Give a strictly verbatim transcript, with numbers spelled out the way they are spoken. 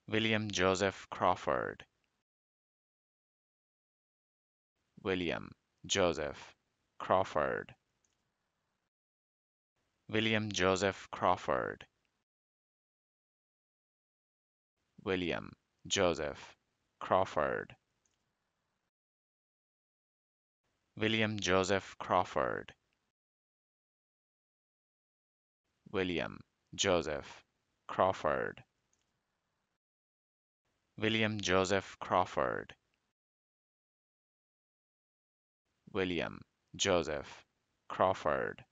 William Joseph Crawford. William Joseph Crawford. William Joseph Crawford. William Joseph Crawford. William Joseph Crawford. William Joseph Crawford. William Joseph Crawford. William Joseph Crawford.